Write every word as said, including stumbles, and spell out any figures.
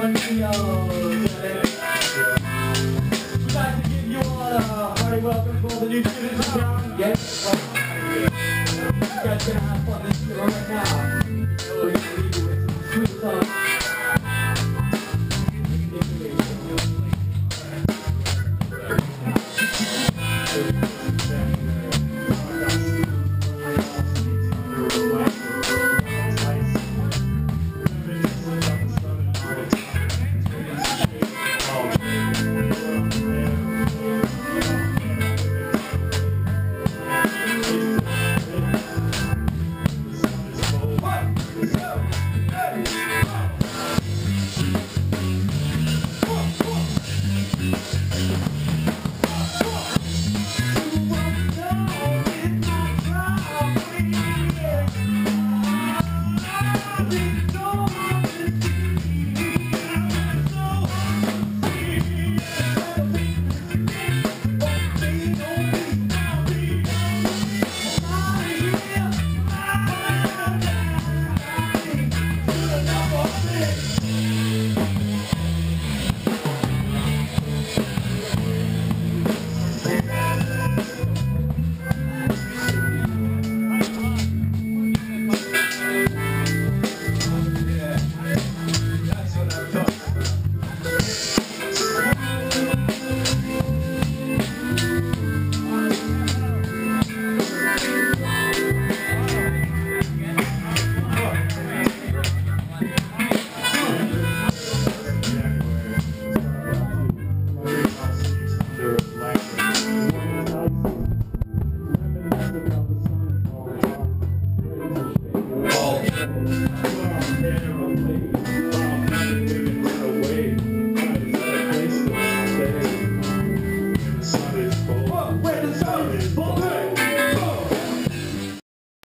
Montreal Canada. We'd like to give you all a hearty welcome for the new students in town. Yes, welcome. You guys gonna have fun this year right now. So we're gonna leave you with some sweet songs. Where the sun is